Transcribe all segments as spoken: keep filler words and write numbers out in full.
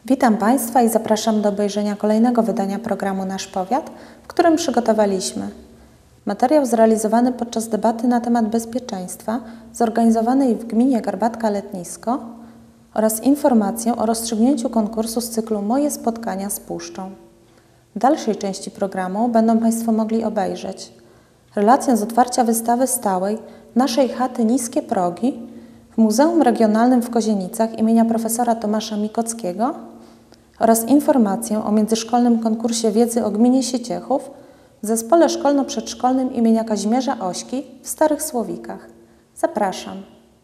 Witam Państwa i zapraszam do obejrzenia kolejnego wydania programu Nasz Powiat, w którym przygotowaliśmy materiał zrealizowany podczas debaty na temat bezpieczeństwa zorganizowanej w gminie Garbatka-Letnisko oraz informację o rozstrzygnięciu konkursu z cyklu Moje spotkania z Puszczą. W dalszej części programu będą Państwo mogli obejrzeć relację z otwarcia wystawy stałej Naszej chaty Niskie Progi w Muzeum Regionalnym w Kozienicach imienia profesora Tomasza Mikockiego oraz informację o międzyszkolnym konkursie wiedzy o gminie Sieciechów w Zespole Szkolno-Przedszkolnym imienia Kazimierza Ośki w Starych Słowikach. Zapraszam.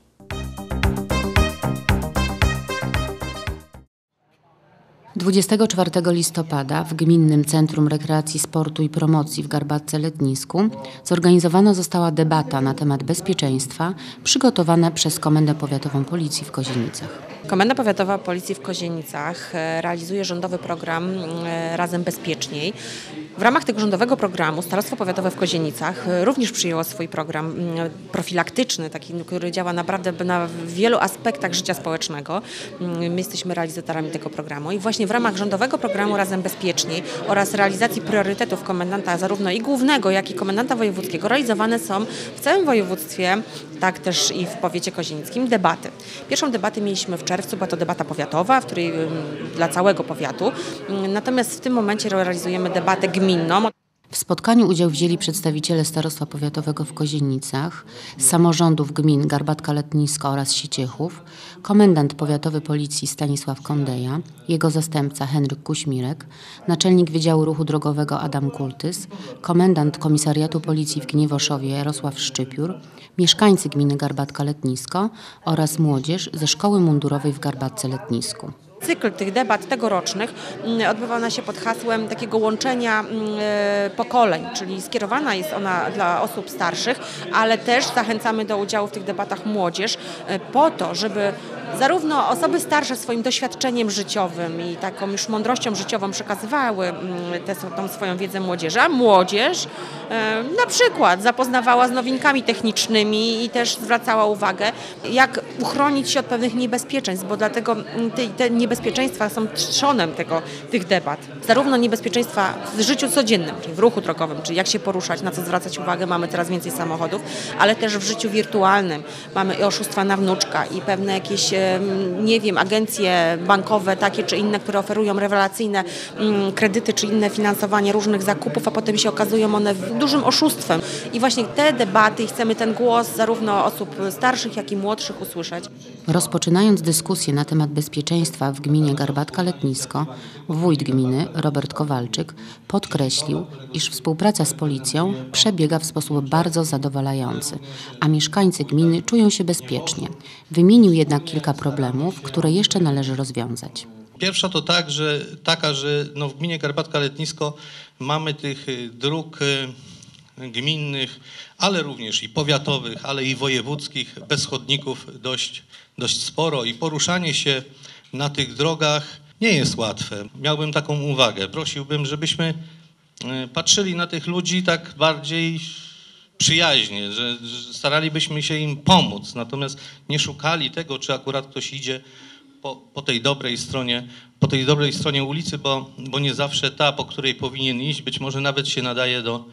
dwudziestego czwartego listopada w Gminnym Centrum Rekreacji, Sportu i Promocji w Garbatce-Letnisku zorganizowana została debata na temat bezpieczeństwa przygotowana przez Komendę Powiatową Policji w Kozienicach. Komenda Powiatowa Policji w Kozienicach realizuje rządowy program Razem Bezpieczniej. W ramach tego rządowego programu Starostwo Powiatowe w Kozienicach również przyjęło swój program profilaktyczny, taki, który działa naprawdę na wielu aspektach życia społecznego. My jesteśmy realizatorami tego programu i właśnie w ramach rządowego programu Razem Bezpieczniej oraz realizacji priorytetów komendanta zarówno i głównego, jak i komendanta wojewódzkiego realizowane są w całym województwie, tak też i w powiecie kozienickim debaty. Pierwszą debatę mieliśmy w czerwcu, była to debata powiatowa, w której dla całego powiatu. Natomiast w tym momencie realizujemy debatę gminną. W spotkaniu udział wzięli przedstawiciele Starostwa Powiatowego w Kozienicach, samorządów gmin Garbatka-Letnisko oraz Sieciechów, komendant powiatowy Policji Stanisław Kondeja, jego zastępca Henryk Kuśmirek, naczelnik Wydziału Ruchu Drogowego Adam Kultys, komendant Komisariatu Policji w Gniewoszowie Jarosław Szczypiór, mieszkańcy gminy Garbatka-Letnisko oraz młodzież ze Szkoły Mundurowej w Garbatce-Letnisku. Cykl tych debat tegorocznych odbywa się pod hasłem takiego łączenia pokoleń, czyli skierowana jest ona dla osób starszych, ale też zachęcamy do udziału w tych debatach młodzież po to, żeby zarówno osoby starsze swoim doświadczeniem życiowym i taką już mądrością życiową przekazywały tę, tą swoją wiedzę młodzieży, a młodzież na przykład zapoznawała z nowinkami technicznymi i też zwracała uwagę, jak uchronić się od pewnych niebezpieczeństw, bo dlatego te, te niebezpieczeństwa są trzonem tego, tych debat. Zarówno niebezpieczeństwa w życiu codziennym, czyli w ruchu drogowym, czyli jak się poruszać, na co zwracać uwagę, mamy teraz więcej samochodów, ale też w życiu wirtualnym. Mamy i oszustwa na wnuczka i pewne jakieś, nie wiem, agencje bankowe takie czy inne, które oferują rewelacyjne kredyty czy inne finansowanie różnych zakupów, a potem się okazują one dużym oszustwem. I właśnie te debaty i chcemy ten głos zarówno osób starszych, jak i młodszych usłyszeć. Rozpoczynając dyskusję na temat bezpieczeństwa w gminie Garbatka-Letnisko, wójt gminy Robert Kowalczyk podkreślił, iż współpraca z policją przebiega w sposób bardzo zadowalający, a mieszkańcy gminy czują się bezpiecznie. Wymienił jednak kilka problemów, które jeszcze należy rozwiązać. Pierwsza to tak, że, taka, że no w gminie Garbatka-Letnisko mamy tych dróg gminnych, ale również i powiatowych, ale i wojewódzkich, bez chodników dość, dość sporo i poruszanie się na tych drogach nie jest łatwe. Miałbym taką uwagę. Prosiłbym, żebyśmy patrzyli na tych ludzi tak bardziej przyjaźnie, że, że staralibyśmy się im pomóc, natomiast nie szukali tego, czy akurat ktoś idzie po, po tej dobrej stronie, po tej dobrej stronie ulicy, bo, bo nie zawsze ta, po której powinien iść, być może nawet się nadaje do,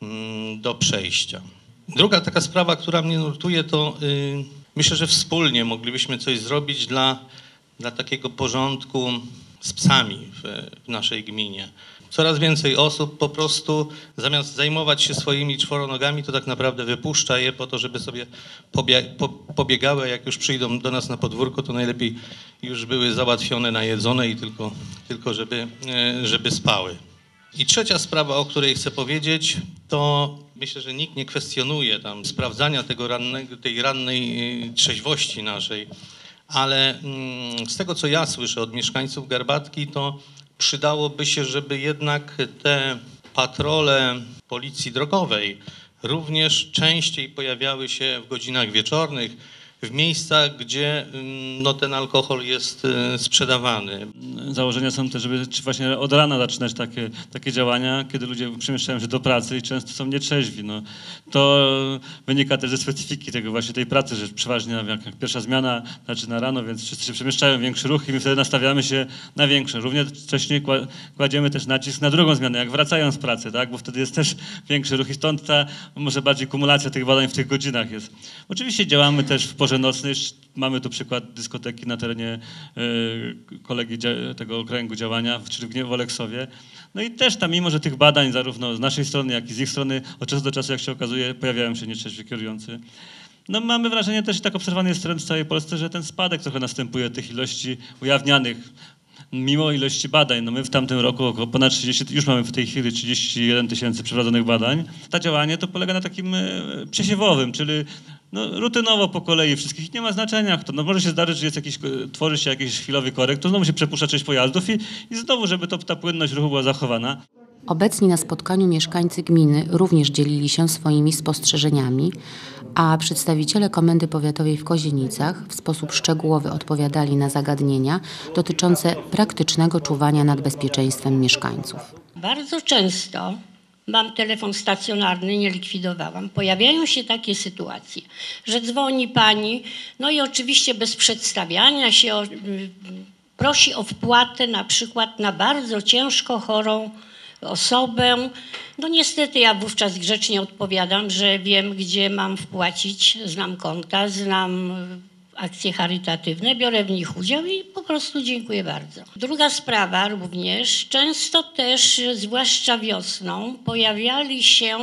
do przejścia. Druga taka sprawa, która mnie nurtuje, to yy, myślę, że wspólnie moglibyśmy coś zrobić dla, dla takiego porządku z psami w, w naszej gminie. Coraz więcej osób po prostu zamiast zajmować się swoimi czworonogami, to tak naprawdę wypuszcza je po to, żeby sobie pobie po pobiegały, jak już przyjdą do nas na podwórko, to najlepiej już były załatwione, najedzone i tylko, tylko żeby, żeby spały. I trzecia sprawa, o której chcę powiedzieć, to myślę, że nikt nie kwestionuje tam sprawdzania tego rannego, tej rannej trzeźwości naszej, ale z tego, co ja słyszę od mieszkańców Garbatki, to przydałoby się, żeby jednak te patrole policji drogowej również częściej pojawiały się w godzinach wieczornych, w miejscach, gdzie no, ten alkohol jest y, sprzedawany. Założenia są te, żeby właśnie od rana zaczynać takie, takie działania, kiedy ludzie przemieszczają się do pracy i często są nietrzeźwi. No, to wynika też ze specyfiki tego właśnie tej pracy, że przeważnie jak, jak pierwsza zmiana zaczyna rano, więc wszyscy się przemieszczają, większy ruch i my wtedy nastawiamy się na większe. Równocześnie kładziemy też nacisk na drugą zmianę, jak wracają z pracy, tak? Bo wtedy jest też większy ruch i stąd ta może bardziej kumulacja tych badań w tych godzinach jest. Oczywiście działamy też w porze nocnej. Mamy tu przykład dyskoteki na terenie y, kolegi tego okręgu działania, czyli w Oleksowie. No i też tam, mimo że tych badań zarówno z naszej strony, jak i z ich strony od czasu do czasu, jak się okazuje, pojawiają się nietrzeźwi kierujący. No mamy wrażenie też, i tak obserwowany jest trend w całej Polsce, że ten spadek trochę następuje tych ilości ujawnianych, mimo ilości badań. No my w tamtym roku około ponad trzydzieści, już mamy w tej chwili trzydzieści jeden tysięcy przeprowadzonych badań. To działanie to polega na takim e, przesiewowym, czyli no, rutynowo po kolei wszystkich, nie ma znaczenia kto. No może się zdarzyć, że jest jakiś, tworzy się jakiś chwilowy korek, to znowu się przepuszcza część pojazdów i, i znowu, żeby to, ta płynność ruchu była zachowana. Obecni na spotkaniu mieszkańcy gminy również dzielili się swoimi spostrzeżeniami, a przedstawiciele Komendy Powiatowej w Kozienicach w sposób szczegółowy odpowiadali na zagadnienia dotyczące praktycznego czuwania nad bezpieczeństwem mieszkańców. Bardzo często, mam telefon stacjonarny, nie likwidowałam, pojawiają się takie sytuacje, że dzwoni pani, no i oczywiście bez przedstawiania się o, prosi o wpłatę na przykład na bardzo ciężko chorą osobę. No niestety ja wówczas grzecznie odpowiadam, że wiem, gdzie mam wpłacić, znam konta, znam akcje charytatywne, biorę w nich udział i po prostu dziękuję bardzo. Druga sprawa również, często też, zwłaszcza wiosną, pojawiali się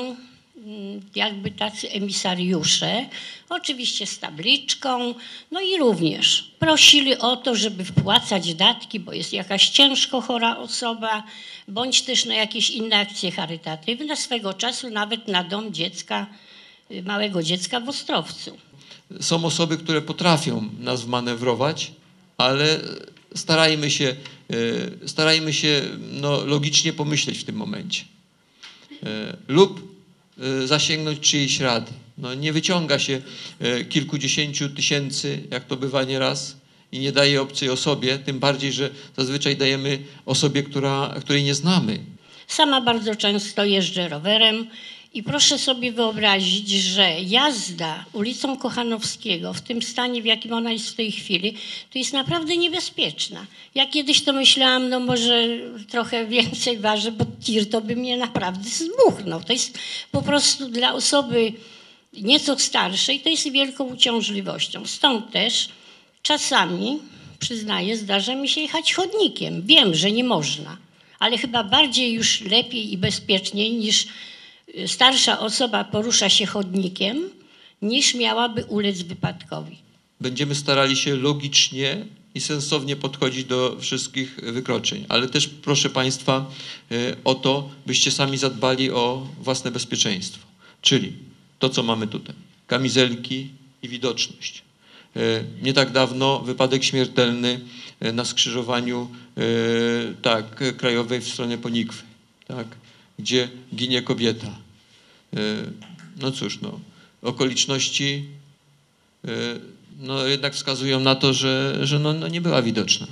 jakby tacy emisariusze, oczywiście z tabliczką, no i również prosili o to, żeby wpłacać datki, bo jest jakaś ciężko chora osoba, bądź też na jakieś inne akcje charytatywne, swego czasu nawet na dom dziecka, małego dziecka w Ostrowcu. Są osoby, które potrafią nas wmanewrować, ale starajmy się, starajmy się no, logicznie pomyśleć w tym momencie. Lub zasięgnąć czyjejś rady. No, nie wyciąga się kilkudziesięciu tysięcy, jak to bywa nieraz, i nie daje obcej osobie, tym bardziej, że zazwyczaj dajemy osobie, która, której nie znamy. Sama bardzo często jeżdżę rowerem i proszę sobie wyobrazić, że jazda ulicą Kochanowskiego w tym stanie, w jakim ona jest w tej chwili, to jest naprawdę niebezpieczna. Ja kiedyś to myślałam, no może trochę więcej waży, bo tir to by mnie naprawdę zmuchnął. To jest po prostu dla osoby nieco starszej, to jest wielką uciążliwością. Stąd też czasami, przyznaję, zdarza mi się jechać chodnikiem. Wiem, że nie można, ale chyba bardziej już lepiej i bezpieczniej niż starsza osoba porusza się chodnikiem, niż miałaby ulec wypadkowi. Będziemy starali się logicznie i sensownie podchodzić do wszystkich wykroczeń, ale też proszę Państwa o to, byście sami zadbali o własne bezpieczeństwo. Czyli to, co mamy tutaj, kamizelki i widoczność. Nie tak dawno wypadek śmiertelny na skrzyżowaniu tak, krajowej w stronę Ponikwy, tak, gdzie ginie kobieta. No cóż, no, okoliczności no, jednak wskazują na to, że, że no, no nie była widoczna.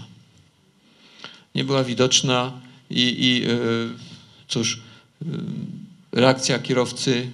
Nie była widoczna i, i cóż, reakcja kierowcy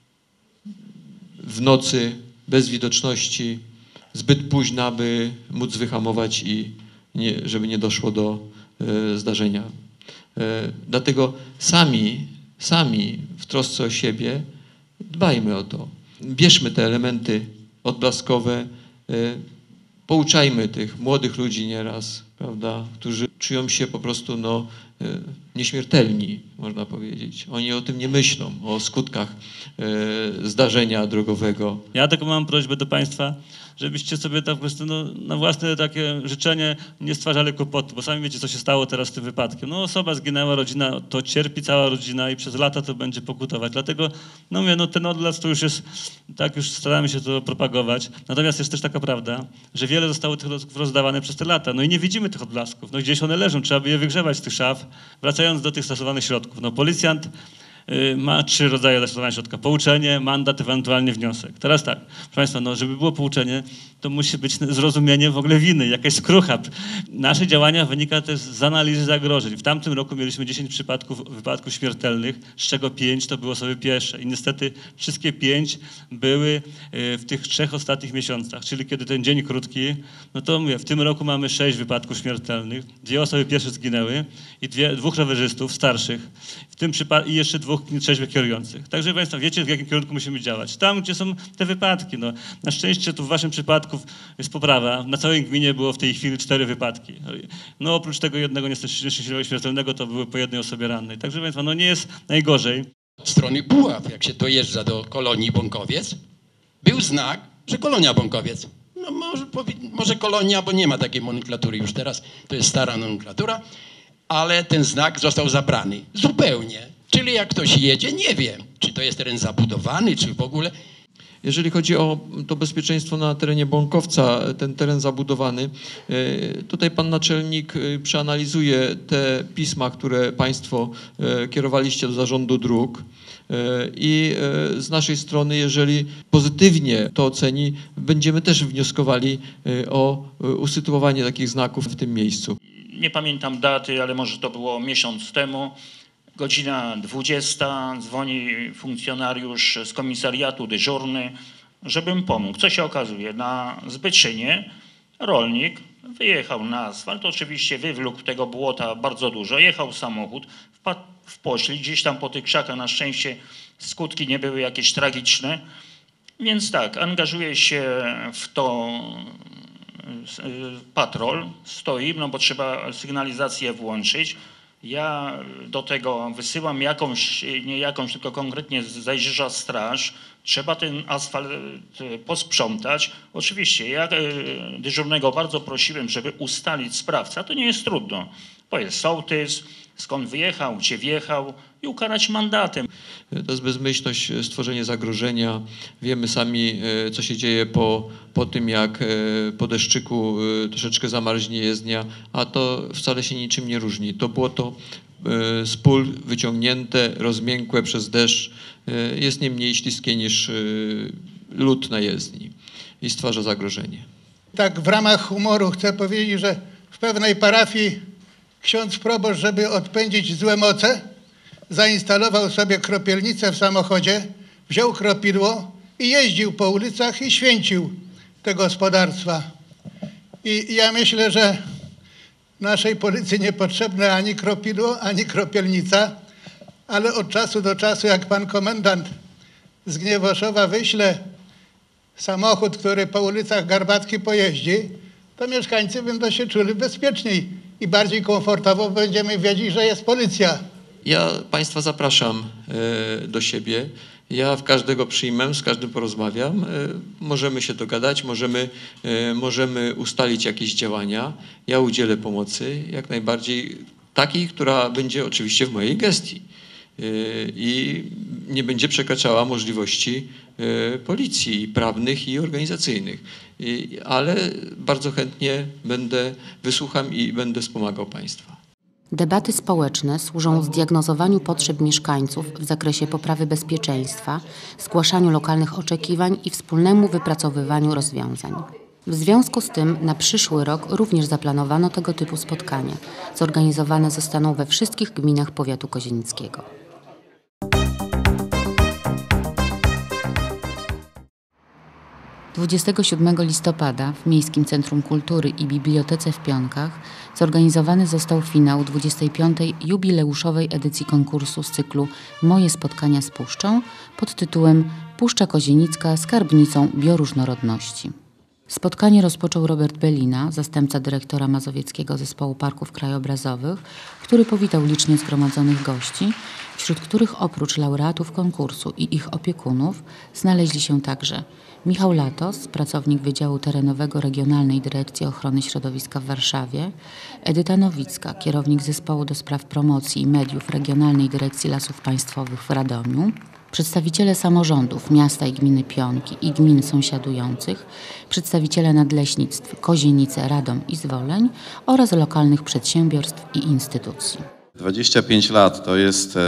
w nocy bez widoczności zbyt późna, by móc wyhamować i nie, żeby nie doszło do e, zdarzenia. E, dlatego sami, sami w trosce o siebie dbajmy o to. Bierzmy te elementy odblaskowe, e, pouczajmy tych młodych ludzi nieraz, prawda, którzy czują się po prostu no, e, nieśmiertelni, można powiedzieć. Oni o tym nie myślą, o skutkach e, zdarzenia drogowego. Ja tylko mam prośbę do Państwa, żebyście sobie tak po prostu no, na własne takie życzenie nie stwarzali kłopotu, bo sami wiecie, co się stało teraz z tym wypadkiem. No osoba zginęła, rodzina, to cierpi cała rodzina i przez lata to będzie pokutować. Dlatego, no mówię, no ten odlazł to już jest, tak już staramy się to propagować. Natomiast jest też taka prawda, że wiele zostało tych odblasków rozdawane przez te lata. No i nie widzimy tych odblasków. No gdzieś one leżą, trzeba by je wygrzewać z tych szaf, wracając do tych stosowanych środków. No policjant ma trzy rodzaje zastosowania środka. Pouczenie, mandat, ewentualnie wniosek. Teraz tak, proszę Państwa, no, żeby było pouczenie, to musi być zrozumienie w ogóle winy, jakaś skrucha. Nasze działania wynika też z analizy zagrożeń. W tamtym roku mieliśmy dziesięć przypadków wypadków śmiertelnych, z czego pięć to były osoby piesze. I niestety wszystkie pięć były w tych trzech ostatnich miesiącach, czyli kiedy ten dzień krótki, no to mówię, w tym roku mamy sześć wypadków śmiertelnych, dwie osoby piesze zginęły i dwie, dwóch rowerzystów starszych, w tym przypadku i jeszcze dwóch trzeźwych kierujących. Także Państwo wiecie, w jakim kierunku musimy działać. Tam, gdzie są te wypadki. No, na szczęście tu w Waszym przypadku jest poprawa. Na całej gminie było w tej chwili cztery wypadki. No oprócz tego jednego nieszczęśliwego śmiertelnego to były po jednej osobie rannej. Także Państwo, no nie jest najgorzej. Od strony Puław, jak się dojeżdża do kolonii Bąkowiec, był znak, że kolonia Bąkowiec. No może, może kolonia, bo nie ma takiej nomenklatury już teraz, to jest stara nomenklatura, ale ten znak został zabrany zupełnie. Czyli jak ktoś jedzie, nie wie, czy to jest teren zabudowany, czy w ogóle. Jeżeli chodzi o to bezpieczeństwo na terenie Bąkowca, ten teren zabudowany, tutaj pan naczelnik przeanalizuje te pisma, które państwo kierowaliście do zarządu dróg i z naszej strony, jeżeli pozytywnie to oceni, będziemy też wnioskowali o usytuowanie takich znaków w tym miejscu. Nie pamiętam daty, ale może to było miesiąc temu. Godzina dwudziesta, dzwoni funkcjonariusz z komisariatu dyżurny, żebym pomógł. Co się okazuje? Na Zbytrzynie rolnik wyjechał na asfalt, oczywiście wywlókł tego błota bardzo dużo, jechał samochód, wpadł w poślizg, gdzieś tam po tych krzakach, na szczęście skutki nie były jakieś tragiczne. Więc tak, angażuje się w to patrol, stoi, no bo trzeba sygnalizację włączyć. Ja do tego wysyłam jakąś, nie jakąś, tylko konkretnie zajeżdża straż. Trzeba ten asfalt posprzątać. Oczywiście ja dyżurnego bardzo prosiłem, żeby ustalić sprawcę. To nie jest trudno, bo jest sołtys, skąd wyjechał, gdzie wjechał i ukarać mandatem. To jest bezmyślność, stworzenie zagrożenia. Wiemy sami, co się dzieje po, po tym, jak po deszczyku troszeczkę zamarznie jezdnia, a to wcale się niczym nie różni. To błoto z pól wyciągnięte, rozmiękłe przez deszcz jest nie mniej śliskie niż lód na jezdni i stwarza zagrożenie. Tak w ramach humoru chcę powiedzieć, że w pewnej parafii ksiądz proboszcz, żeby odpędzić złe moce, zainstalował sobie kropielnicę w samochodzie, wziął kropidło i jeździł po ulicach i święcił te gospodarstwa. I ja myślę, że naszej policji niepotrzebne ani kropidło, ani kropielnica, ale od czasu do czasu, jak pan komendant z Gniewoszowa wyśle samochód, który po ulicach Garbatki pojeździ, to mieszkańcy będą się czuli bezpieczniej i bardziej komfortowo, będziemy wiedzieć, że jest policja. Ja państwa zapraszam do siebie. Ja w każdego przyjmę, z każdym porozmawiam. Możemy się dogadać, możemy, możemy ustalić jakieś działania. Ja udzielę pomocy jak najbardziej takiej, która będzie oczywiście w mojej gestii i nie będzie przekraczała możliwości policji prawnych i organizacyjnych. Ale bardzo chętnie będę, wysłucham i będę wspomagał państwa. Debaty społeczne służą zdiagnozowaniu potrzeb mieszkańców w zakresie poprawy bezpieczeństwa, zgłaszaniu lokalnych oczekiwań i wspólnemu wypracowywaniu rozwiązań. W związku z tym na przyszły rok również zaplanowano tego typu spotkania. Zorganizowane zostaną we wszystkich gminach powiatu kozienickiego. dwudziestego siódmego listopada w Miejskim Centrum Kultury i Bibliotece w Pionkach zorganizowany został finał dwudziestej piątej jubileuszowej edycji konkursu z cyklu Moje spotkania z Puszczą pod tytułem Puszcza Kozienicka skarbnicą bioróżnorodności. Spotkanie rozpoczął Robert Belina, zastępca dyrektora Mazowieckiego Zespołu Parków Krajobrazowych, który powitał licznie zgromadzonych gości, wśród których oprócz laureatów konkursu i ich opiekunów znaleźli się także Michał Latos, pracownik Wydziału Terenowego Regionalnej Dyrekcji Ochrony Środowiska w Warszawie, Edyta Nowicka, kierownik Zespołu do Spraw Promocji i Mediów Regionalnej Dyrekcji Lasów Państwowych w Radomiu, przedstawiciele samorządów miasta i gminy Pionki i gmin sąsiadujących, przedstawiciele nadleśnictw Kozienice, Radom i Zwoleń oraz lokalnych przedsiębiorstw i instytucji. dwadzieścia pięć lat to jest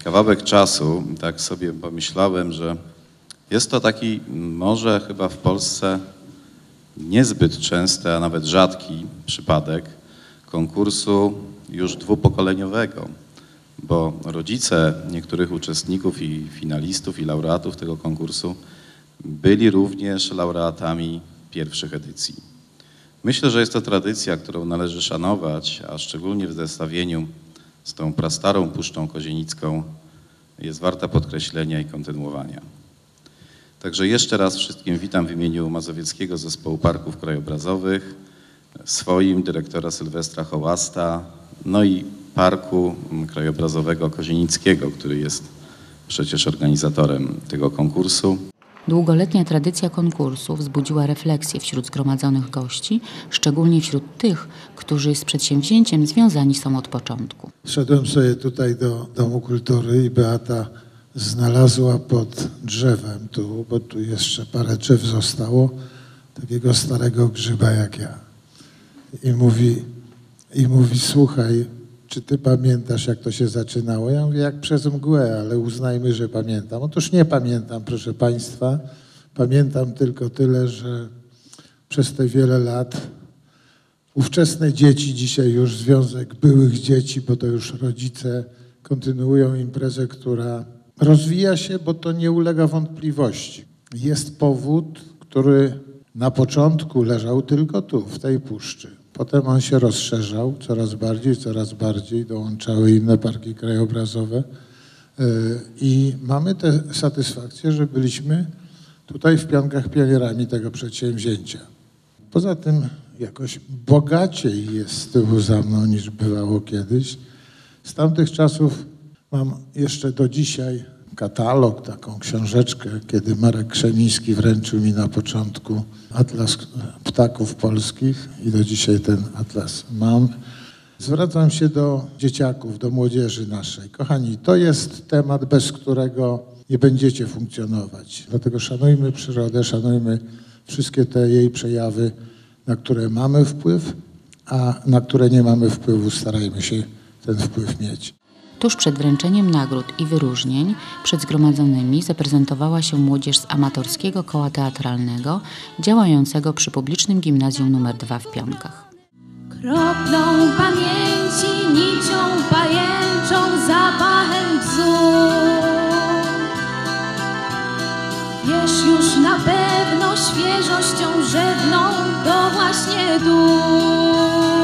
kawałek czasu, tak sobie pomyślałem, że jest to taki może chyba w Polsce niezbyt częsty, a nawet rzadki przypadek konkursu już dwupokoleniowego, bo rodzice niektórych uczestników i finalistów i laureatów tego konkursu byli również laureatami pierwszych edycji. Myślę, że jest to tradycja, którą należy szanować, a szczególnie w zestawieniu z tą prastarą Puszczą Kozienicką jest warta podkreślenia i kontynuowania. Także jeszcze raz wszystkim witam w imieniu Mazowieckiego Zespołu Parków Krajobrazowych, swoim, dyrektora Sylwestra Hołasta, no i Parku Krajobrazowego Kozienickiego, który jest przecież organizatorem tego konkursu. Długoletnia tradycja konkursu wzbudziła refleksję wśród zgromadzonych gości, szczególnie wśród tych, którzy z przedsięwzięciem związani są od początku. Szedłem sobie tutaj do Domu Kultury i Beata znalazła pod drzewem tu, bo tu jeszcze parę drzew zostało, takiego starego grzyba jak ja. I mówi, i mówi, słuchaj, czy ty pamiętasz, jak to się zaczynało? Ja mówię, jak przez mgłę, ale uznajmy, że pamiętam. Otóż nie pamiętam, proszę państwa. Pamiętam tylko tyle, że przez te wiele lat ówczesne dzieci, dzisiaj już Związek Byłych Dzieci, bo to już rodzice, kontynuują imprezę, która rozwija się, bo to nie ulega wątpliwości. Jest powód, który na początku leżał tylko tu, w tej puszczy. Potem on się rozszerzał coraz bardziej, coraz bardziej, dołączały inne parki krajobrazowe i mamy tę satysfakcję, że byliśmy tutaj w Pionkach pionierami tego przedsięwzięcia. Poza tym jakoś bogaciej jest z tyłu za mną niż bywało kiedyś. Z tamtych czasów mam jeszcze do dzisiaj katalog, taką książeczkę, kiedy Marek Krzemiński wręczył mi na początku Atlas Ptaków Polskich i do dzisiaj ten atlas mam. Zwracam się do dzieciaków, do młodzieży naszej. Kochani, to jest temat, bez którego nie będziecie funkcjonować. Dlatego szanujmy przyrodę, szanujmy wszystkie te jej przejawy, na które mamy wpływ, a na które nie mamy wpływu, starajmy się ten wpływ mieć. Tuż przed wręczeniem nagród i wyróżnień przed zgromadzonymi zaprezentowała się młodzież z amatorskiego koła teatralnego działającego przy publicznym gimnazjum numer dwa w Pionkach. Kroplą pamięci, nicią pajęczą, zapachem bzu. Wiesz już na pewno świeżością rzewną, to właśnie duch.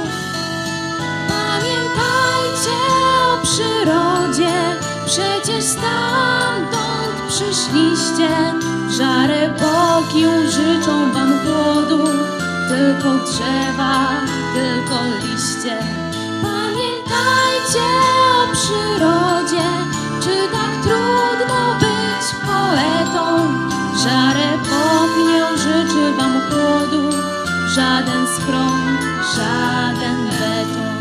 Przyrodzie, przecież stamtąd przyszliście. Żar epoki życzą wam chłodu, tylko drzewa, tylko liście. Pamiętajcie o przyrodzie, czy tak trudno być poetą. Żar epoki nie życzy wam chłodu, żaden schron, żaden beton.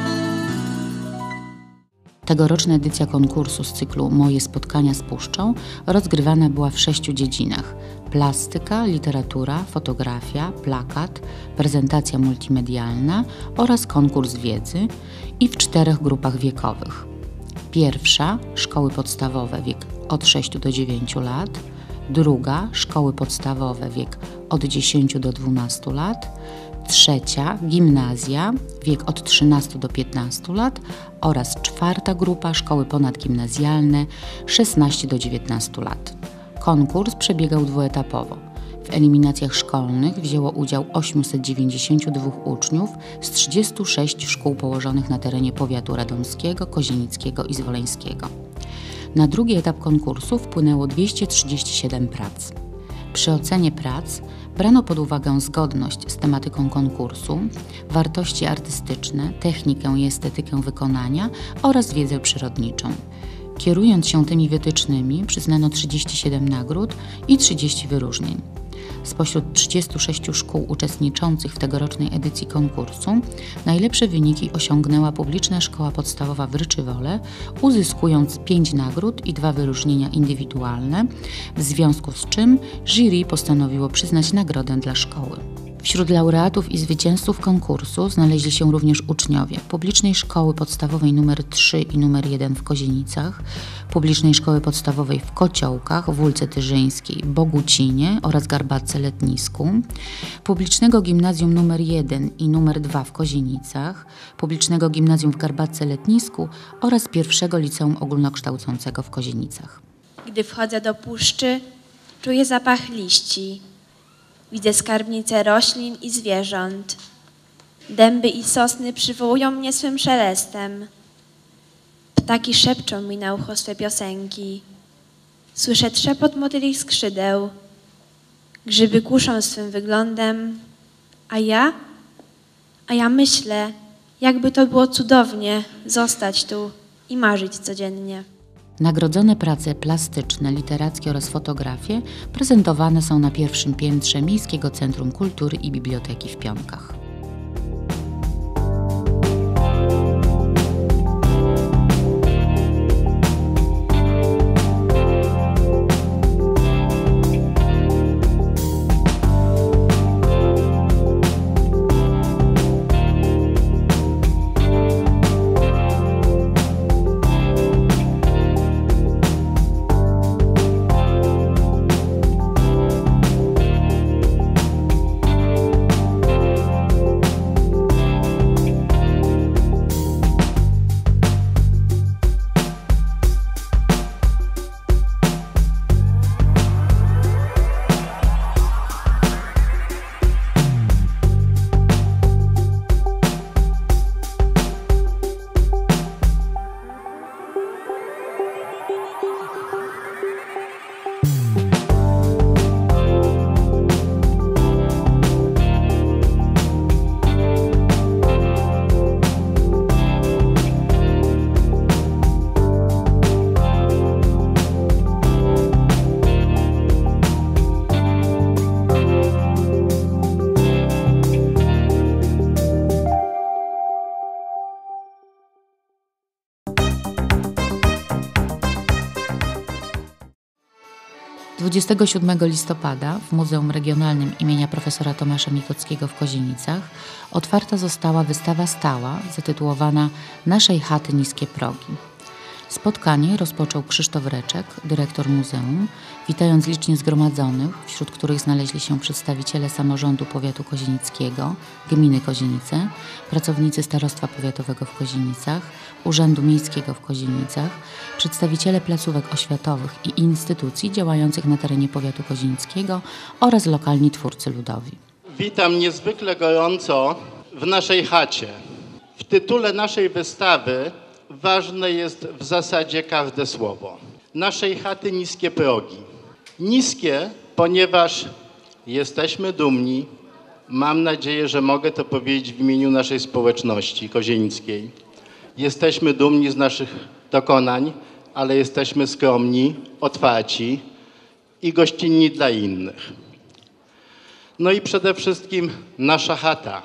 Tegoroczna edycja konkursu z cyklu Moje spotkania z Puszczą rozgrywana była w sześciu dziedzinach: plastyka, literatura, fotografia, plakat, prezentacja multimedialna oraz konkurs wiedzy i w czterech grupach wiekowych. Pierwsza – szkoły podstawowe, wiek od sześciu do dziewięciu lat, druga – szkoły podstawowe, wiek od dziesięciu do dwunastu lat, trzecia – gimnazja, wiek od trzynastu do piętnastu lat oraz czwarta grupa – szkoły ponadgimnazjalne, szesnaście do dziewiętnastu lat. Konkurs przebiegał dwuetapowo. W eliminacjach szkolnych wzięło udział osiemset dziewięćdziesięciu dwóch uczniów z trzydziestu sześciu szkół położonych na terenie powiatu radomskiego, kozienickiego i zwoleńskiego. Na drugi etap konkursu wpłynęło dwieście trzydzieści siedem prac. Przy ocenie prac brano pod uwagę zgodność z tematyką konkursu, wartości artystyczne, technikę i estetykę wykonania oraz wiedzę przyrodniczą. Kierując się tymi wytycznymi, przyznano trzydzieści siedem nagród i trzydzieści wyróżnień. Spośród trzydziestu sześciu szkół uczestniczących w tegorocznej edycji konkursu najlepsze wyniki osiągnęła publiczna szkoła podstawowa w Ryczywole, uzyskując pięć nagród i dwa wyróżnienia indywidualne, w związku z czym jury postanowiło przyznać nagrodę dla szkoły. Wśród laureatów i zwycięzców konkursu znaleźli się również uczniowie Publicznej Szkoły Podstawowej nr trzy i nr jeden w Kozienicach, Publicznej Szkoły Podstawowej w Kociołkach, w Wólce Tyżyńskiej, Bogucinie oraz Garbatce Letnisku, Publicznego Gimnazjum nr jeden i nr dwa w Kozienicach, Publicznego Gimnazjum w Garbatce Letnisku oraz pierwszego Liceum Ogólnokształcącego w Kozienicach. Gdy wchodzę do puszczy, czuję zapach liści. Widzę skarbnice roślin i zwierząt. Dęby i sosny przywołują mnie swym szelestem. Ptaki szepczą mi na ucho swe piosenki. Słyszę trzepot motylich skrzydeł. Grzyby kuszą swym wyglądem. A ja? A ja myślę, jakby to było cudownie zostać tu i marzyć codziennie. Nagrodzone prace plastyczne, literackie oraz fotografie prezentowane są na pierwszym piętrze Miejskiego Centrum Kultury i Biblioteki w Pionkach. dwudziestego siódmego listopada w Muzeum Regionalnym imienia profesora Tomasza Mikockiego w Kozienicach otwarta została wystawa stała zatytułowana Naszej chaty niskie progi. Spotkanie rozpoczął Krzysztof Reczek, dyrektor muzeum, witając licznie zgromadzonych, wśród których znaleźli się przedstawiciele samorządu powiatu kozienickiego, gminy Kozienice, pracownicy Starostwa Powiatowego w Kozienicach, Urzędu Miejskiego w Kozienicach, przedstawiciele placówek oświatowych i instytucji działających na terenie powiatu kozienickiego oraz lokalni twórcy ludowi. Witam niezwykle gorąco w naszej chacie. W tytule naszej wystawy ważne jest w zasadzie każde słowo. Naszej chaty niskie progi. Niskie, ponieważ jesteśmy dumni, mam nadzieję, że mogę to powiedzieć w imieniu naszej społeczności kozienickiej. Jesteśmy dumni z naszych dokonań, ale jesteśmy skromni, otwarci i gościnni dla innych. No i przede wszystkim nasza chata.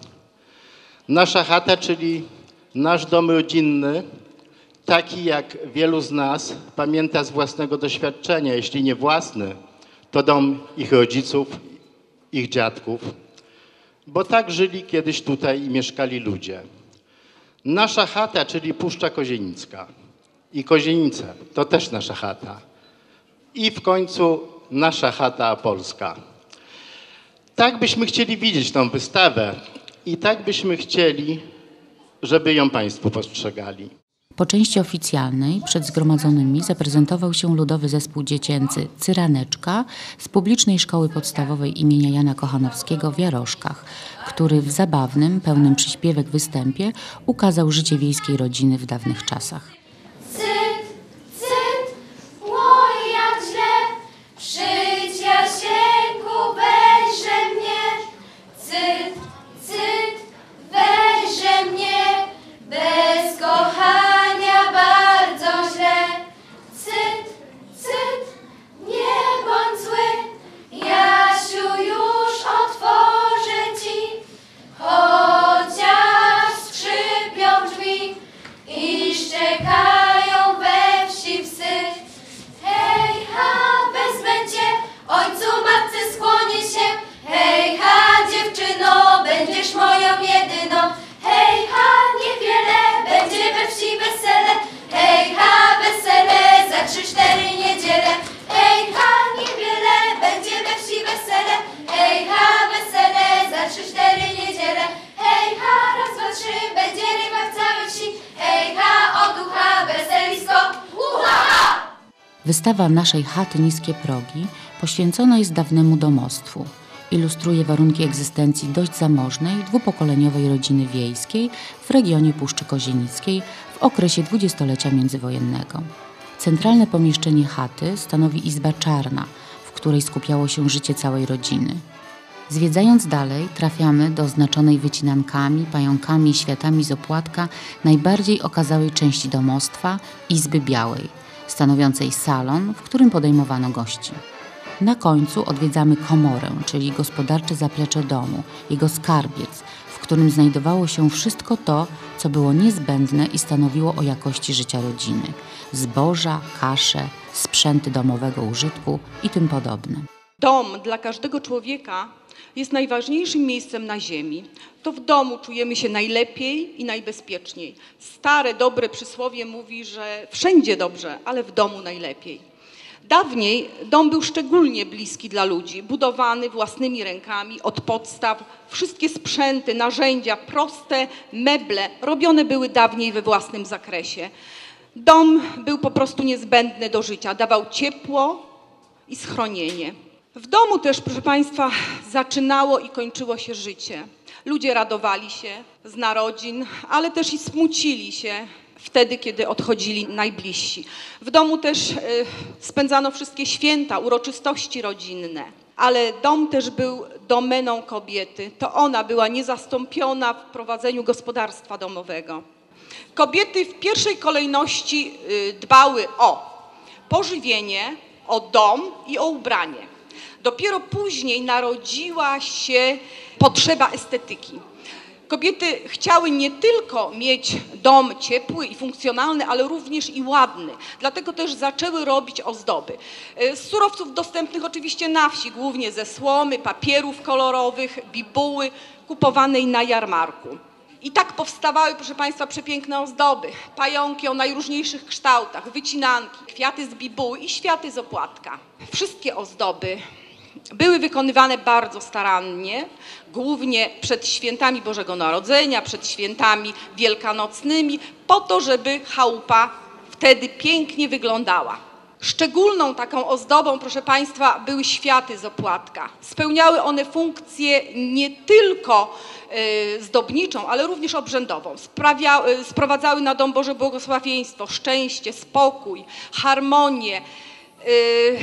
Nasza chata, czyli nasz dom rodzinny, taki jak wielu z nas pamięta z własnego doświadczenia, jeśli nie własny, to dom ich rodziców, ich dziadków, bo tak żyli kiedyś tutaj i mieszkali ludzie. Nasza chata, czyli Puszcza Kozienicka i Kozienice, to też nasza chata. I w końcu nasza chata polska. Tak byśmy chcieli widzieć tą wystawę i tak byśmy chcieli, żeby ją Państwo postrzegali. Po części oficjalnej przed zgromadzonymi zaprezentował się ludowy zespół dziecięcy Cyraneczka z Publicznej Szkoły Podstawowej imienia Jana Kochanowskiego w Jaroszkach, który w zabawnym, pełnym przyśpiewek występie ukazał życie wiejskiej rodziny w dawnych czasach. Cyt, cyt, oj jak źle, przyjdź Jasieńku, weźże mnie. Cyt, cyt, weźże mnie, bez kochania bardzo źle. Cyt, cyt, nie bądź zły, Jasiu, już otworzę ci, chociaż skrzypią drzwi i szczeka. za trzy, cztery niedziele. Ej ha, niewiele, będzie we wsi wesele. Ej ha, wesele, za trzy, cztery niedziele. Ej ha, raz, dwa, trzy, będzie ryba w całej wsi. Ej ha, o ducha, weselisko, uha! Wystawa naszej chaty Niskie Progi poświęcona jest dawnemu domostwu. Ilustruje warunki egzystencji dość zamożnej, dwupokoleniowej rodziny wiejskiej w regionie Puszczy Kozienickiej w okresie dwudziestolecia międzywojennego. Centralne pomieszczenie chaty stanowi izba czarna, w której skupiało się życie całej rodziny. Zwiedzając dalej, trafiamy do oznaczonej wycinankami, pająkami i światami z opłatka najbardziej okazałej części domostwa, Izby Białej, stanowiącej salon, w którym podejmowano gości. Na końcu odwiedzamy komorę, czyli gospodarcze zaplecze domu, jego skarbiec, w którym znajdowało się wszystko to, co było niezbędne i stanowiło o jakości życia rodziny. Zboża, kasze, sprzęty domowego użytku i tym podobne. Dom dla każdego człowieka jest najważniejszym miejscem na ziemi. To w domu czujemy się najlepiej i najbezpieczniej. Stare, dobre przysłowie mówi, że wszędzie dobrze, ale w domu najlepiej. Dawniej dom był szczególnie bliski dla ludzi, budowany własnymi rękami od podstaw. Wszystkie sprzęty, narzędzia, proste meble robione były dawniej we własnym zakresie. Dom był po prostu niezbędny do życia, dawał ciepło i schronienie. W domu też, proszę Państwa, zaczynało i kończyło się życie. Ludzie radowali się z narodzin, ale też i smucili się wtedy, kiedy odchodzili najbliżsi. W domu też y, spędzano wszystkie święta, uroczystości rodzinne, ale dom też był domeną kobiety. To ona była niezastąpiona w prowadzeniu gospodarstwa domowego. Kobiety w pierwszej kolejności y, dbały o pożywienie, o dom i o ubranie. Dopiero później narodziła się potrzeba estetyki. Kobiety chciały nie tylko mieć dom ciepły i funkcjonalny, ale również i ładny. Dlatego też zaczęły robić ozdoby. Z surowców dostępnych oczywiście na wsi, głównie ze słomy, papierów kolorowych, bibuły kupowanej na jarmarku. I tak powstawały, proszę Państwa, przepiękne ozdoby. Pająki o najróżniejszych kształtach, wycinanki, kwiaty z bibuły i światy z opłatka. Wszystkie ozdoby były wykonywane bardzo starannie, głównie przed świętami Bożego Narodzenia, przed świętami wielkanocnymi, po to, żeby chałupa wtedy pięknie wyglądała. Szczególną taką ozdobą, proszę Państwa, były światy z opłatka. Spełniały one funkcję nie tylko y, zdobniczą, ale również obrzędową. Sprawia, y, sprowadzały na dom Boże błogosławieństwo, szczęście, spokój, harmonię, y,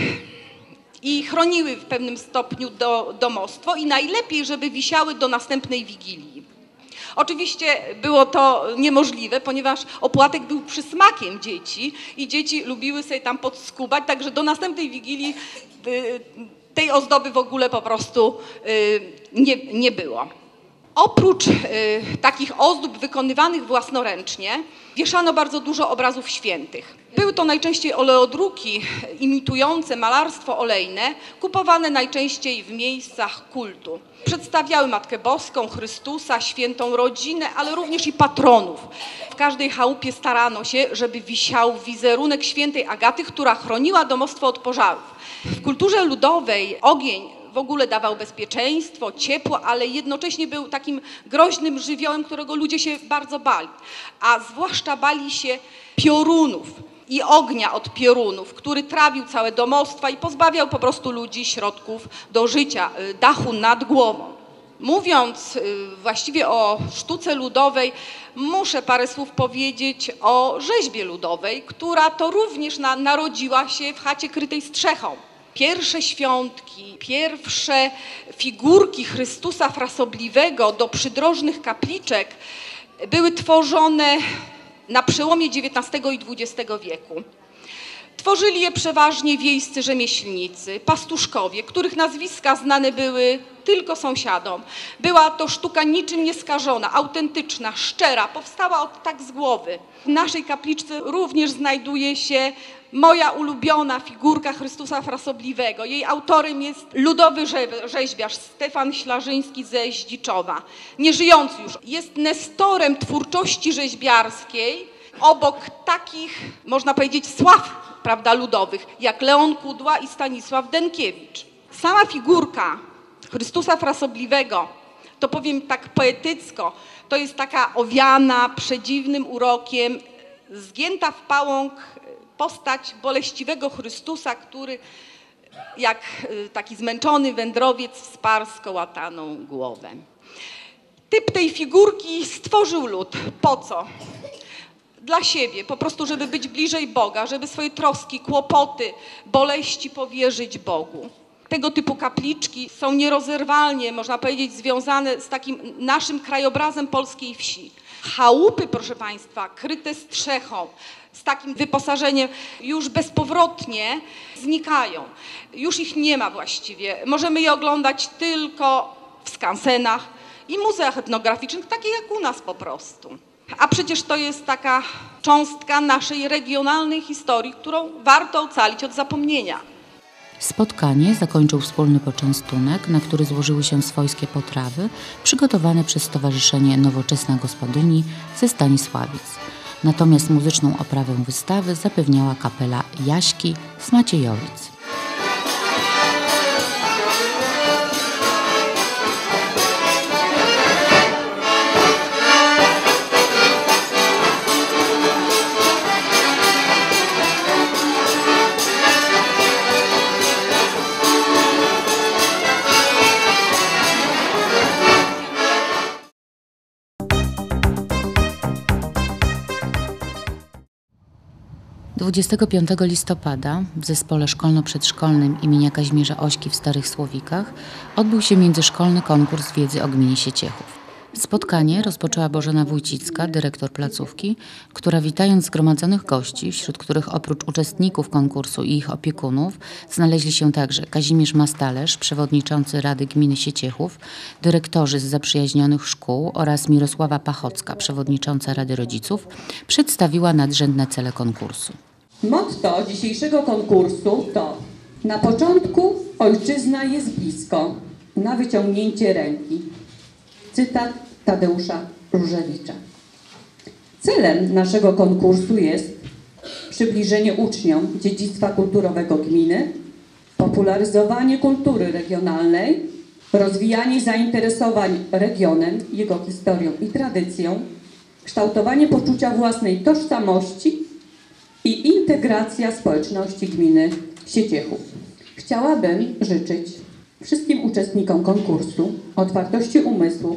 i chroniły w pewnym stopniu do, domostwo i najlepiej, żeby wisiały do następnej Wigilii. Oczywiście było to niemożliwe, ponieważ opłatek był przysmakiem dzieci i dzieci lubiły sobie tam podskubać, także do następnej Wigilii y, tej ozdoby w ogóle po prostu y, nie, nie było. Oprócz y, takich ozdób wykonywanych własnoręcznie wieszano bardzo dużo obrazów świętych. Były to najczęściej oleodruki imitujące malarstwo olejne, kupowane najczęściej w miejscach kultu. Przedstawiały Matkę Boską, Chrystusa, świętą rodzinę, ale również i patronów. W każdej chałupie starano się, żeby wisiał wizerunek świętej Agaty, która chroniła domostwo od pożarów. W kulturze ludowej ogień w ogóle dawał bezpieczeństwo, ciepło, ale jednocześnie był takim groźnym żywiołem, którego ludzie się bardzo bali. A zwłaszcza bali się piorunów i ognia od piorunów, który trawił całe domostwa i pozbawiał po prostu ludzi środków do życia, dachu nad głową. Mówiąc właściwie o sztuce ludowej, muszę parę słów powiedzieć o rzeźbie ludowej, która to również na, narodziła się w chacie krytej strzechą. Pierwsze świątki, pierwsze figurki Chrystusa Frasobliwego do przydrożnych kapliczek były tworzone na przełomie dziewiętnastego i dwudziestego wieku. Tworzyli je przeważnie wiejscy rzemieślnicy, pastuszkowie, których nazwiska znane były tylko sąsiadom. Była to sztuka niczym nieskażona, autentyczna, szczera, powstała od tak z głowy. W naszej kapliczce również znajduje się moja ulubiona figurka Chrystusa Frasobliwego. Jej autorem jest ludowy rzeźbiarz Stefan Ślarzyński ze Zdziczowa. Nie żyjący już, jest nestorem twórczości rzeźbiarskiej Obok takich, można powiedzieć, sław, prawda, ludowych, jak Leon Kudła i Stanisław Denkiewicz. Sama figurka Chrystusa Frasobliwego, to powiem tak poetycko, to jest taka owiana, przedziwnym urokiem, zgięta w pałąk postać boleściwego Chrystusa, który jak taki zmęczony wędrowiec wsparł skołataną głowę. Typ tej figurki stworzył lud. Po co? Dla siebie, po prostu, żeby być bliżej Boga, żeby swoje troski, kłopoty, boleści powierzyć Bogu. Tego typu kapliczki są nierozerwalnie, można powiedzieć, związane z takim naszym krajobrazem polskiej wsi. Chałupy, proszę Państwa, kryte strzechą, z takim wyposażeniem już bezpowrotnie znikają. Już ich nie ma właściwie. Możemy je oglądać tylko w skansenach i muzeach etnograficznych, takie jak u nas po prostu. A przecież to jest taka cząstka naszej regionalnej historii, którą warto ocalić od zapomnienia. Spotkanie zakończył wspólny poczęstunek, na który złożyły się swojskie potrawy przygotowane przez Stowarzyszenie Nowoczesna Gospodyni ze Stanisławic. Natomiast muzyczną oprawę wystawy zapewniała kapela Jaśki z Maciejowic. dwudziestego piątego listopada w zespole szkolno-przedszkolnym imienia Kazimierza Ośki w Starych Słowikach odbył się międzyszkolny konkurs wiedzy o gminie Sieciechów. Spotkanie rozpoczęła Bożena Wójcicka, dyrektor placówki, która witając zgromadzonych gości, wśród których oprócz uczestników konkursu i ich opiekunów znaleźli się także Kazimierz Mastalerz, przewodniczący Rady Gminy Sieciechów, dyrektorzy z zaprzyjaźnionych szkół oraz Mirosława Pachocka, przewodnicząca Rady Rodziców, przedstawiła nadrzędne cele konkursu. Motto dzisiejszego konkursu to: na początku ojczyzna jest blisko, na wyciągnięcie ręki. Cytat Tadeusza Różewicza. Celem naszego konkursu jest przybliżenie uczniom dziedzictwa kulturowego gminy, popularyzowanie kultury regionalnej, rozwijanie zainteresowań regionem, jego historią i tradycją, kształtowanie poczucia własnej tożsamości i integracja społeczności gminy Sieciechów. Chciałabym życzyć wszystkim uczestnikom konkursu otwartości umysłu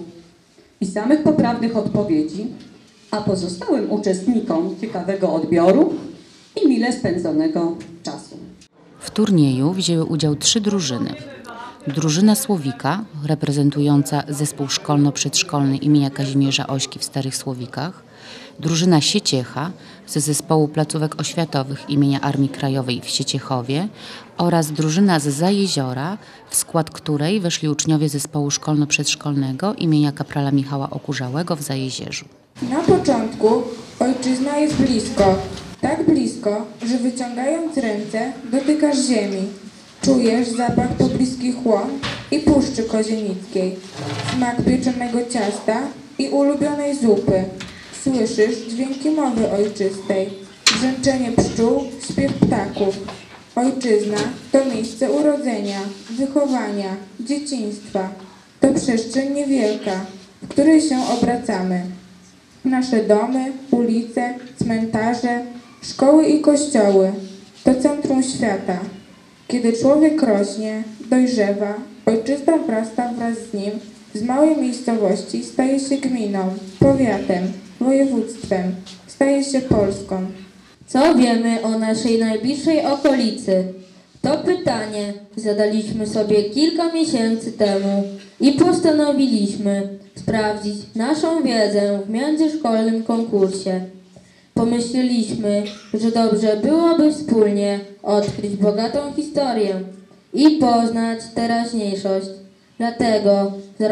i samych poprawnych odpowiedzi, a pozostałym uczestnikom ciekawego odbioru i mile spędzonego czasu. W turnieju wzięły udział trzy drużyny. Drużyna Słowika, reprezentująca zespół szkolno-przedszkolny imienia Kazimierza Ośki w Starych Słowikach, drużyna Sieciecha ze zespołu placówek oświatowych imienia Armii Krajowej w Sieciechowie oraz drużyna z Zajeziora, w skład której weszli uczniowie zespołu szkolno-przedszkolnego imienia kaprala Michała Okurzałego w Zajezierzu. Na początku ojczyzna jest blisko, tak blisko, że wyciągając ręce dotykasz ziemi. Czujesz zapach pobliskich łąk i puszczy kozienickiej, smak pieczonego ciasta i ulubionej zupy. Słyszysz dźwięki mowy ojczystej, brzęczenie pszczół, śpiew ptaków. Ojczyzna to miejsce urodzenia, wychowania, dzieciństwa. To przestrzeń niewielka, w której się obracamy. Nasze domy, ulice, cmentarze, szkoły i kościoły to centrum świata. Kiedy człowiek rośnie, dojrzewa, ojczyzna wrasta wraz z nim, z małej miejscowości staje się gminą, powiatem, województwem, staje się Polską. Co wiemy o naszej najbliższej okolicy? To pytanie zadaliśmy sobie kilka miesięcy temu i postanowiliśmy sprawdzić naszą wiedzę w międzyszkolnym konkursie. Pomyśleliśmy, że dobrze byłoby wspólnie odkryć bogatą historię i poznać teraźniejszość. Dlatego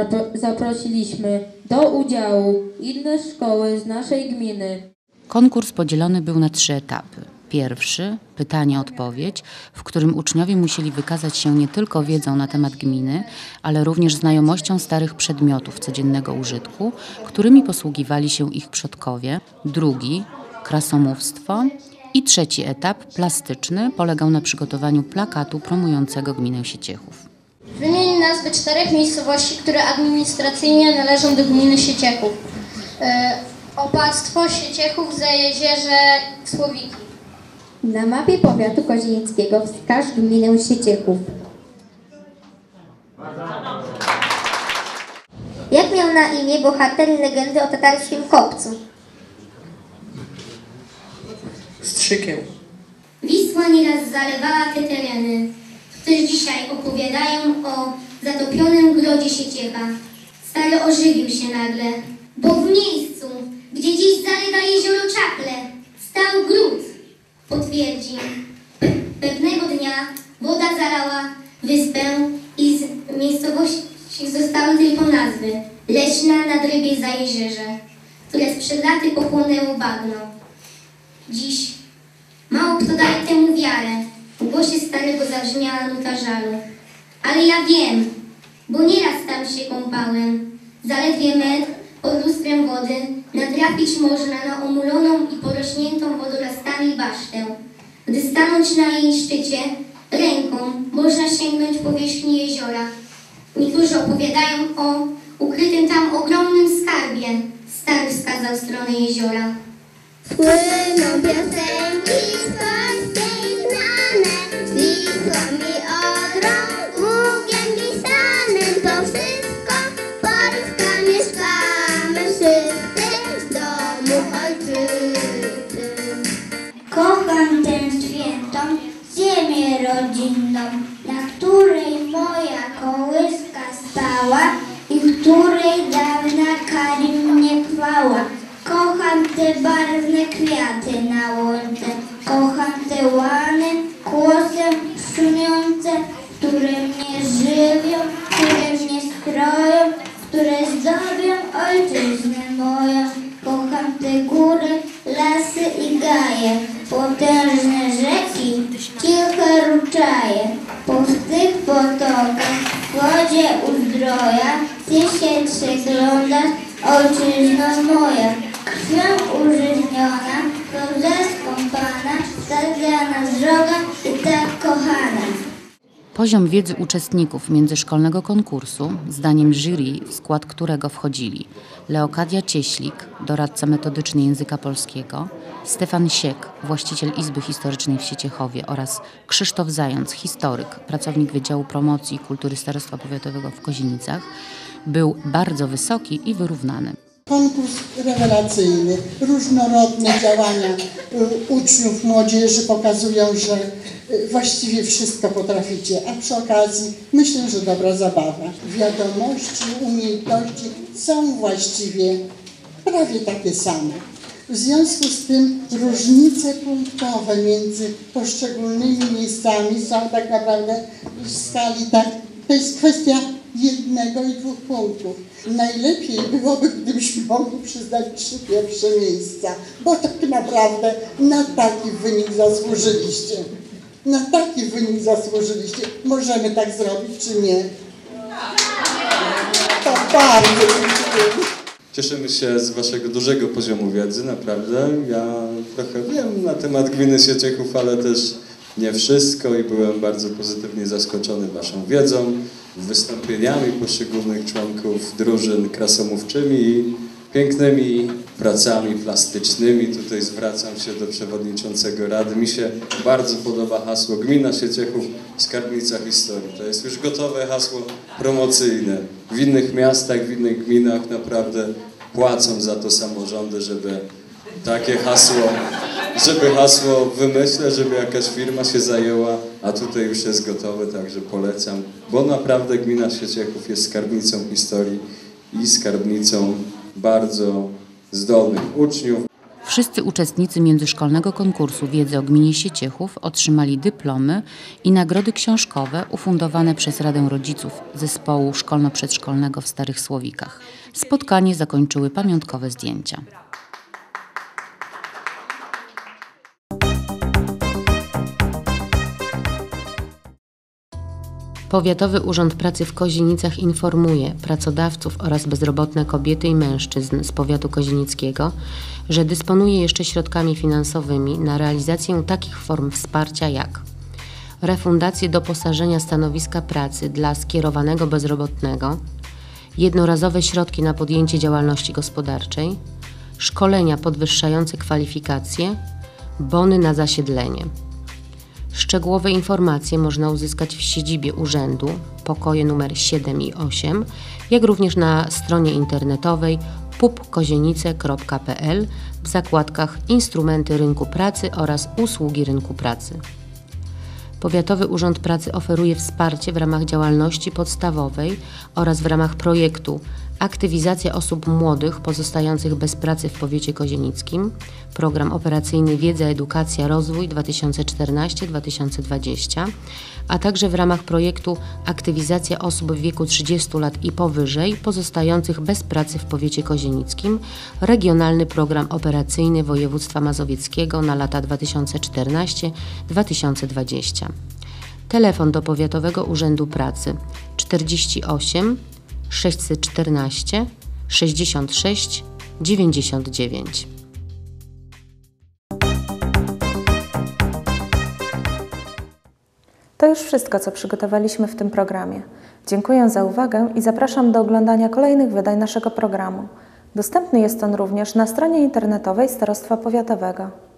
zaprosiliśmy do udziału inne szkoły z naszej gminy. Konkurs podzielony był na trzy etapy. Pierwszy, pytanie-odpowiedź, w którym uczniowie musieli wykazać się nie tylko wiedzą na temat gminy, ale również znajomością starych przedmiotów codziennego użytku, którymi posługiwali się ich przodkowie. Drugi, krasomówstwo i trzeci etap, plastyczny, polegał na przygotowaniu plakatu promującego gminę Sieciechów. Wymień nazwy czterech miejscowości, które administracyjnie należą do gminy Sieciechów. E, Opactwo, Sieciechów, Zajezierze, Słowiki. Na mapie powiatu kozienickiego wskaż gminę Sieciechów. Jak miał na imię bohater legendy o tatarskim kopcu? Strzykieł. Wisła nieraz zalewała te tereny, które dzisiaj opowiadają o zatopionym grodzie Sieciecha. Stary ożywił się nagle, bo w miejscu, gdzie dziś zalewa jezioro Czakle, stał gród, potwierdzi. Pe pewnego dnia woda zalała wyspę i z miejscowości zostały tylko nazwy. Leśna nad Rybie Zajezierze, które sprzed laty pochłonęło bagno. Dziś mało kto daje temu wiarę. W głosie starego zabrzmiała nuta żalu. Ale ja wiem, bo nieraz tam się kąpałem. Zaledwie metr pod lustrem wody natrafić można na omuloną i porośniętą wodorostami basztę. Gdy stanąć na jej szczycie, ręką można sięgnąć powierzchni jeziora. Niektórzy opowiadają o ukrytym tam ogromnym skarbie. Stary wskazał stronę jeziora. Płyną piosenki swojskiej znane, Wisłą i Odrą, ługiem pisanym. To wszystko Polska mieszkamy wszyscy w domu ojczyzny. Kocham tę świętą ziemię rodzinną, na której moja kołyska stała i której dawna kari mnie chwała. Kocham te barwne kwiaty na łące, kocham te łany głosem szumiące, które mnie żywią, które mnie stroją, które zdobią ojczyznę moją. Kocham te góry, lasy i gaje, potężne rzeki, ciche ruczaje. Po tych potokach w wodzie uzdroja, ty się przeglądasz, ojczyzno moja. Krwią użyźniona, dobrze skąpana, tak dla nas droga i tak kochana. Poziom wiedzy uczestników międzyszkolnego konkursu, zdaniem jury, w skład którego wchodzili Leokadia Cieślik, doradca metodyczny języka polskiego, Stefan Siek, właściciel Izby Historycznej w Sieciechowie oraz Krzysztof Zając, historyk, pracownik Wydziału Promocji i Kultury Starostwa Powiatowego w Kozienicach, był bardzo wysoki i wyrównany. Konkurs rewelacyjny, różnorodne działania uczniów, młodzieży pokazują, że właściwie wszystko potraficie, a przy okazji myślę, że dobra zabawa. Wiadomości, umiejętności są właściwie prawie takie same. W związku z tym różnice punktowe między poszczególnymi miejscami są tak naprawdę w skali tak, to jest kwestia jednego i dwóch punktów. Najlepiej byłoby, gdybyśmy mogli przyznać trzy pierwsze miejsca, bo tak naprawdę na taki wynik zasłużyliście. Na taki wynik zasłużyliście. Możemy tak zrobić, czy nie? To bardzo dziękuję. Cieszymy się z waszego dużego poziomu wiedzy, naprawdę. Ja trochę wiem na temat gminy Sieciechów, ale też nie wszystko i byłem bardzo pozytywnie zaskoczony waszą wiedzą, wystąpieniami poszczególnych członków drużyn krasomówczymi i pięknymi pracami plastycznymi. Tutaj zwracam się do przewodniczącego Rady. Mi się bardzo podoba hasło Gmina Sieciechów, skarbnica historii. To jest już gotowe hasło promocyjne. W innych miastach, w innych gminach naprawdę płacą za to samorządy, żeby takie hasło, żeby hasło wymyśleć, żeby jakaś firma się zajęła, a tutaj już jest gotowe, także polecam, bo naprawdę gmina Sieciechów jest skarbnicą historii i skarbnicą bardzo zdolnych uczniów. Wszyscy uczestnicy międzyszkolnego konkursu wiedzy o gminie Sieciechów otrzymali dyplomy i nagrody książkowe ufundowane przez Radę Rodziców Zespołu Szkolno-Przedszkolnego w Starych Słowikach. Spotkanie zakończyły pamiątkowe zdjęcia. Powiatowy Urząd Pracy w Kozienicach informuje pracodawców oraz bezrobotne kobiety i mężczyzn z powiatu kozienickiego, że dysponuje jeszcze środkami finansowymi na realizację takich form wsparcia jak refundację doposażenia stanowiska pracy dla skierowanego bezrobotnego, jednorazowe środki na podjęcie działalności gospodarczej, szkolenia podwyższające kwalifikacje, bony na zasiedlenie. Szczegółowe informacje można uzyskać w siedzibie urzędu, pokoje nr siedem i osiem, jak również na stronie internetowej p u p kozienice kropka p l w zakładkach Instrumenty Rynku Pracy oraz Usługi Rynku Pracy. Powiatowy Urząd Pracy oferuje wsparcie w ramach działalności podstawowej oraz w ramach projektu Aktywizacja osób młodych pozostających bez pracy w powiecie kozienickim, program operacyjny Wiedza, Edukacja, Rozwój dwa tysiące czternaście do dwa tysiące dwudziestego, a także w ramach projektu Aktywizacja osób w wieku trzydziestu lat i powyżej pozostających bez pracy w powiecie kozienickim, regionalny program operacyjny województwa mazowieckiego na lata dwa tysiące czternasty do dwa tysiące dwudziestego. Telefon do Powiatowego Urzędu Pracy czterdzieści osiem sześćset czternaście sześćdziesiąt sześć dziewięćdziesiąt dziewięć. To już wszystko, co przygotowaliśmy w tym programie. Dziękuję za uwagę i zapraszam do oglądania kolejnych wydań naszego programu. Dostępny jest on również na stronie internetowej Starostwa Powiatowego.